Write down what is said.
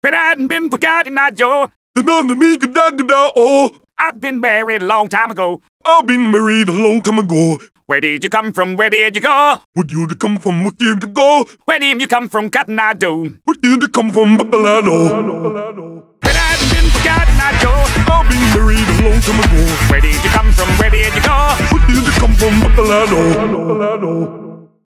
But I hadn't been forgotten, I Joe. Gegagedigedago. I've been married a long time ago. I've been married a long time ago. Where did you come from? Where did you go? Where did you come from? Where did you go? Where did you come from, Cotton Eye Joe? Where did you come from, Babalado? But I hadn't been forgotten, I Joe. I've been married a long time ago. Where did you come from? Where did you go? Where did you come from, Babalado?